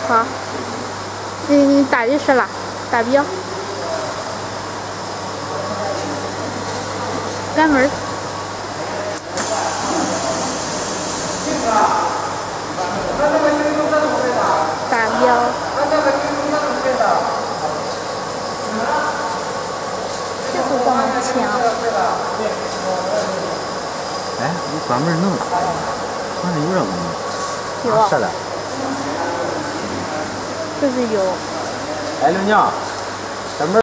好，你打就是了，打标。关门。打标。这不这么强。 哎，你专门弄，好像有这个吗？ 有啊。 是的。 就是有。 哎，刘娘。